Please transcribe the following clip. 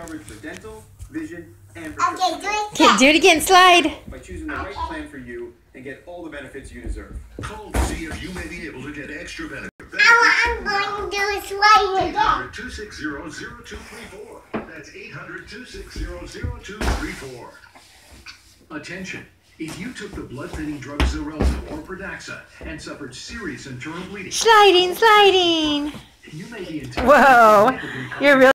coverage for dental, vision, and Okay, do it again. Slide. by choosing the right plan for you and get all the benefits you deserve. Call to see if you may be able to get extra benefits. I'm going to do a slide again. 800-260-0234. That's 800-260-0234. Attention. If you took the blood-thinning drug Xarelto or Pradaxa and suffered serious internal bleeding, Sliding. you may be Whoa. You're really